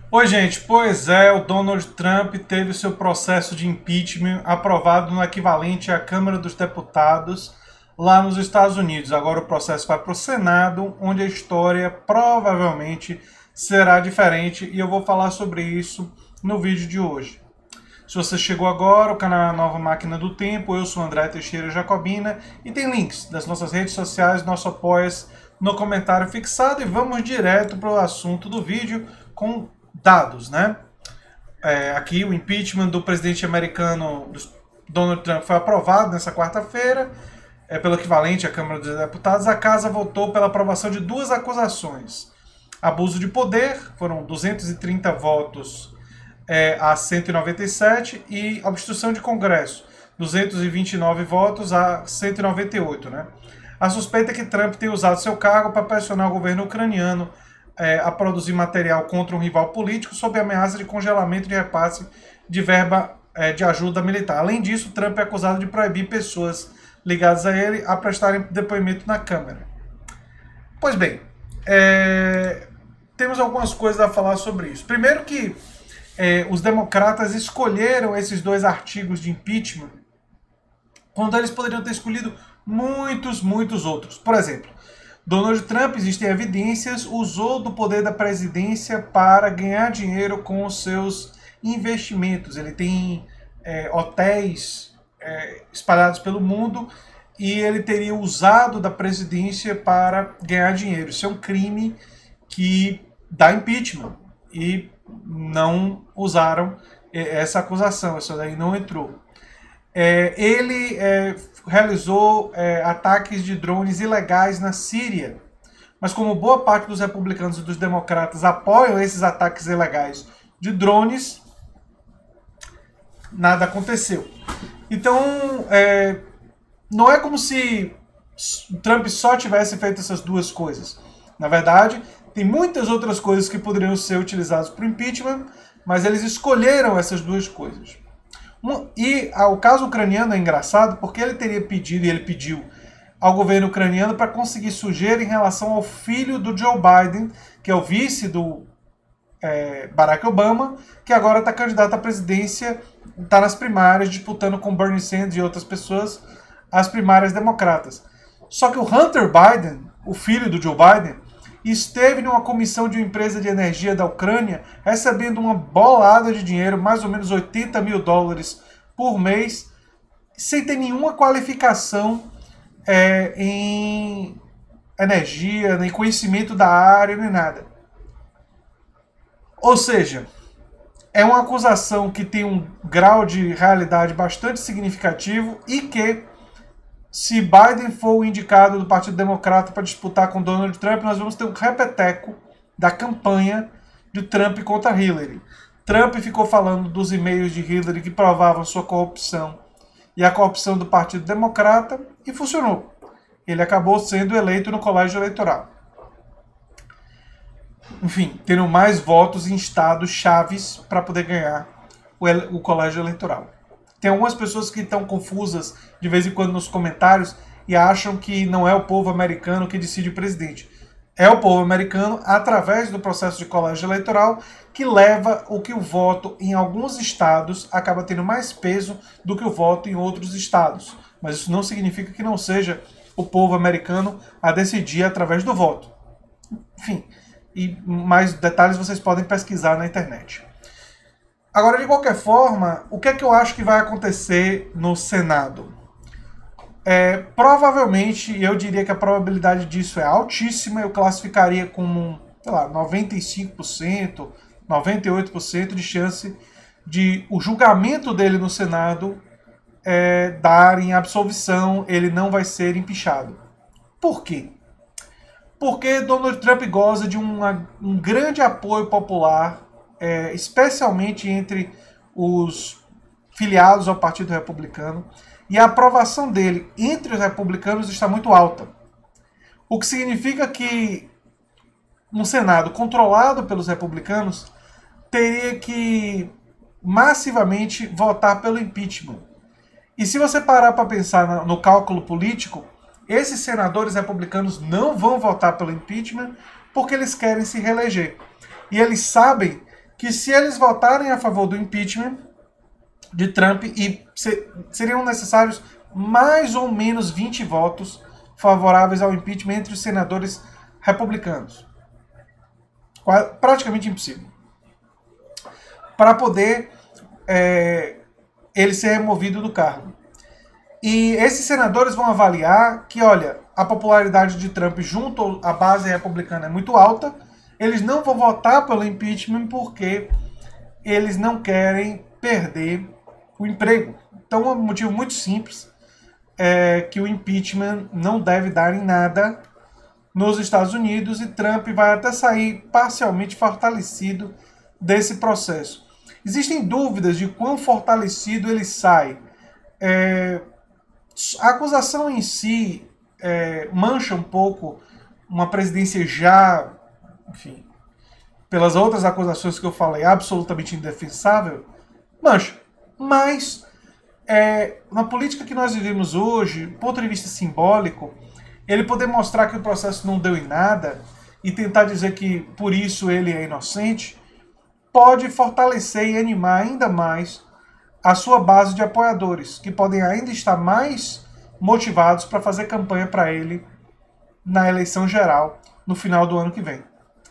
Oi, gente. Pois é, o Donald Trump teve seu processo de impeachment aprovado no equivalente à Câmara dos Deputados lá nos Estados Unidos. Agora o processo vai para o Senado, onde a história provavelmente será diferente e eu vou falar sobre isso no vídeo de hoje. Se você chegou agora, o canal é a Nova Máquina do Tempo, eu sou André Teixeira Jacobina e tem links das nossas redes sociais, nosso apoia no comentário fixado e vamos direto para o assunto do vídeo com dados, né? Aqui o impeachment do presidente americano Donald Trump foi aprovado nessa quarta-feira, pelo equivalente à Câmara dos Deputados. A casa votou pela aprovação de duas acusações. Abuso de poder, foram 230 votos a 197, e obstrução de Congresso, 229 votos a 198, né? A suspeita é que Trump tenha usado seu cargo para pressionar o governo ucraniano a produzir material contra um rival político sob ameaça de congelamento de repasse de verba de ajuda militar. Além disso, Trump é acusado de proibir pessoas ligadas a ele a prestarem depoimento na Câmara. Pois bem, temos algumas coisas a falar sobre isso. Primeiro que os democratas escolheram esses dois artigos de impeachment quando eles poderiam ter escolhido muitos outros. Por exemplo, Donald Trump, existem evidências, usou do poder da presidência para ganhar dinheiro com os seus investimentos. Ele tem hotéis espalhados pelo mundo e ele teria usado da presidência para ganhar dinheiro. Isso é um crime que dá impeachment e não usaram essa acusação, isso daí não entrou. Ele realizou ataques de drones ilegais na Síria, mas como boa parte dos republicanos e dos democratas apoiam esses ataques ilegais de drones, nada aconteceu. Então, não é como se Trump só tivesse feito essas duas coisas. Na verdade, tem muitas outras coisas que poderiam ser utilizadas para o impeachment, mas eles escolheram essas duas coisas. E o caso ucraniano é engraçado porque ele teria pedido, e ele pediu ao governo ucraniano para conseguir sujeira em relação ao filho do Joe Biden, que é o vice do Barack Obama, que agora está candidato à presidência, está nas primárias, disputando com Bernie Sanders e outras pessoas as primárias democratas. Só que o Hunter Biden, o filho do Joe Biden, esteve numa comissão de uma empresa de energia da Ucrânia recebendo uma bolada de dinheiro, mais ou menos $80 mil por mês, sem ter nenhuma qualificação em energia, nem conhecimento da área, nem nada. Ou seja, é uma acusação que tem um grau de realidade bastante significativo e que, se Biden for o indicado do Partido Democrata para disputar com Donald Trump, nós vamos ter um repeteco da campanha de Trump contra Hillary. Trump ficou falando dos e-mails de Hillary que provavam sua corrupção e a corrupção do Partido Democrata e funcionou. Ele acabou sendo eleito no colégio eleitoral. Enfim, tendo mais votos em estados chaves para poder ganhar o colégio eleitoral. Tem algumas pessoas que estão confusas de vez em quando nos comentários e acham que não é o povo americano que decide o presidente. É o povo americano, através do processo de colégio eleitoral, que leva o que o voto em alguns estados acaba tendo mais peso do que o voto em outros estados. Mas isso não significa que não seja o povo americano a decidir através do voto. Enfim, e mais detalhes vocês podem pesquisar na internet. Agora, de qualquer forma, o que é que eu acho que vai acontecer no Senado? Provavelmente, eu diria que a probabilidade disso é altíssima, eu classificaria como, sei lá, 95%, 98% de chance de o julgamento dele no Senado dar em absolvição, ele não vai ser empichado. Por quê? Porque Donald Trump goza de um grande apoio popular, especialmente entre os filiados ao Partido Republicano, e a aprovação dele entre os republicanos está muito alta. O que significa que um Senado controlado pelos republicanos teria que massivamente votar pelo impeachment. E se você parar para pensar no cálculo político, esses senadores republicanos não vão votar pelo impeachment porque eles querem se reeleger. E eles sabem que se eles votarem a favor do impeachment de Trump, seriam necessários mais ou menos 20 votos favoráveis ao impeachment entre os senadores republicanos. Praticamente impossível. Para poder ele ser removido do cargo. E esses senadores vão avaliar que, olha, a popularidade de Trump junto à base republicana é muito alta, eles não vão votar pelo impeachment porque eles não querem perder o emprego. Então, é um motivo muito simples, é que o impeachment não deve dar em nada nos Estados Unidos e Trump vai até sair parcialmente fortalecido desse processo. Existem dúvidas de quão fortalecido ele sai. A acusação em si mancha um pouco uma presidência já, enfim, pelas outras acusações que eu falei, absolutamente indefensável, mancha. Mas, na política que nós vivemos hoje, do ponto de vista simbólico, ele poder mostrar que o processo não deu em nada e tentar dizer que por isso ele é inocente, pode fortalecer e animar ainda mais a sua base de apoiadores, que podem ainda estar mais motivados para fazer campanha para ele na eleição geral no final do ano que vem.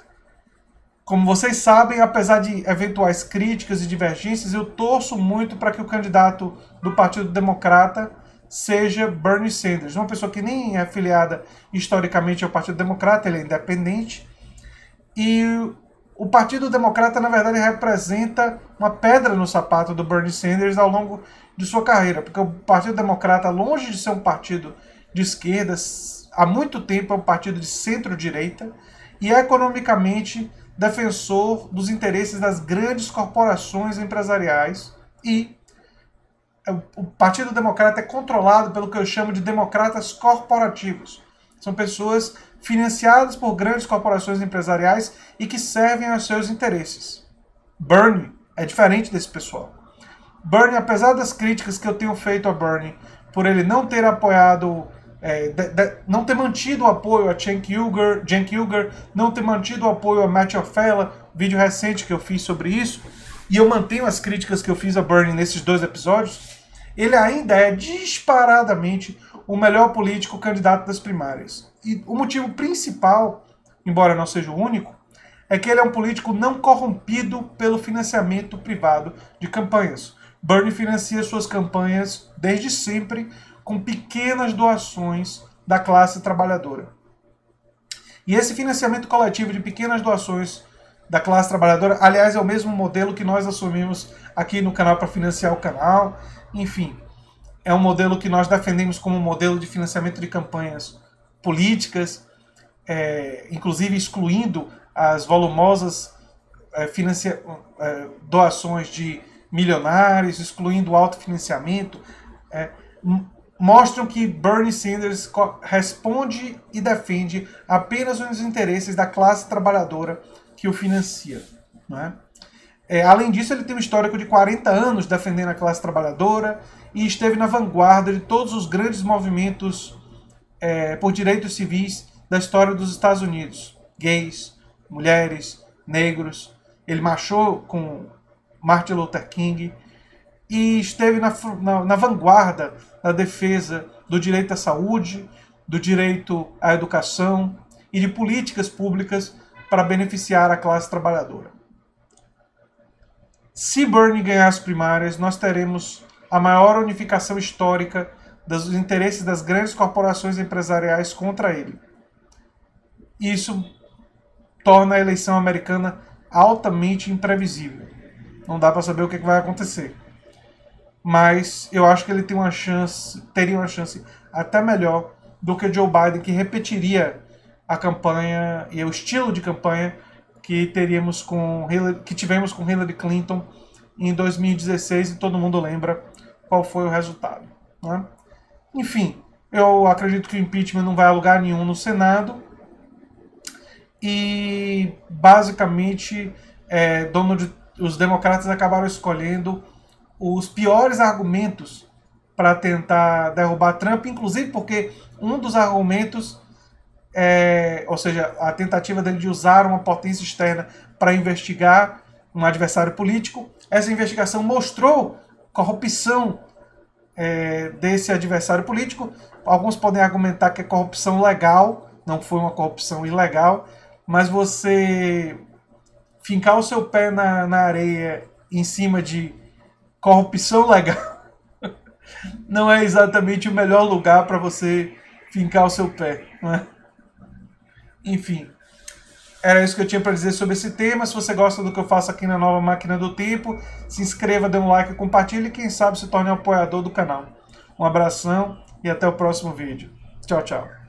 Como vocês sabem, apesar de eventuais críticas e divergências, eu torço muito para que o candidato do Partido Democrata seja Bernie Sanders, uma pessoa que nem é afiliada historicamente ao Partido Democrata, ele é independente. E o Partido Democrata, na verdade, representa uma pedra no sapato do Bernie Sanders ao longo de sua carreira, porque o Partido Democrata, longe de ser um partido de esquerda, há muito tempo é um partido de centro-direita e é economicamente defensor dos interesses das grandes corporações empresariais e o Partido Democrata é controlado pelo que eu chamo de democratas corporativos. São pessoas financiadas por grandes corporações empresariais e que servem aos seus interesses. Bernie é diferente desse pessoal. Bernie, apesar das críticas que eu tenho feito a Bernie por ele não ter apoiado, não ter mantido o apoio a Cenk Uygur, não ter mantido o apoio a Matt O'Fella, vídeo recente que eu fiz sobre isso, e eu mantenho as críticas que eu fiz a Bernie nesses 2 episódios, ele ainda é disparadamente o melhor político candidato das primárias. E o motivo principal, embora não seja o único, é que ele é um político não corrompido pelo financiamento privado de campanhas. Bernie financia suas campanhas desde sempre com pequenas doações da classe trabalhadora. E esse financiamento coletivo de pequenas doações da classe trabalhadora, aliás, é o mesmo modelo que nós assumimos aqui no canal para financiar o canal. Enfim, é um modelo que nós defendemos como modelo de financiamento de campanhas políticas, inclusive excluindo as volumosas doações de milionários, excluindo o autofinanciamento, mostram que Bernie Sanders responde e defende apenas os interesses da classe trabalhadora que o financia. Não é? Além disso, ele tem um histórico de 40 anos defendendo a classe trabalhadora e esteve na vanguarda de todos os grandes movimentos por direitos civis da história dos Estados Unidos. Gays, mulheres, negros. Ele marchou com Martin Luther King e esteve na vanguarda da defesa do direito à saúde, do direito à educação e de políticas públicas para beneficiar a classe trabalhadora. Se Bernie ganhar as primárias, nós teremos a maior unificação histórica dos interesses das grandes corporações empresariais contra ele. Isso torna a eleição americana altamente imprevisível. Não dá para saber o que vai acontecer. Mas eu acho que ele teria uma chance até melhor do que Joe Biden, que repetiria a campanha e o estilo de campanha que tivemos com Hillary Clinton em 2016 e todo mundo lembra qual foi o resultado. Né? Enfim, eu acredito que o impeachment não vai a lugar nenhum no Senado e basicamente os democratas acabaram escolhendo os piores argumentos para tentar derrubar Trump, inclusive porque um dos argumentos ou seja, a tentativa dele de usar uma potência externa para investigar um adversário político. Essa investigação mostrou corrupção desse adversário político. Alguns podem argumentar que é corrupção legal, não foi uma corrupção ilegal, mas você fincar o seu pé na areia em cima de corrupção legal não é exatamente o melhor lugar para você fincar o seu pé, não é? Enfim, era isso que eu tinha para dizer sobre esse tema. Se você gosta do que eu faço aqui na Nova Máquina do Tempo, se inscreva, dê um like, compartilhe e quem sabe se torne um apoiador do canal. Um abração e até o próximo vídeo. Tchau, tchau.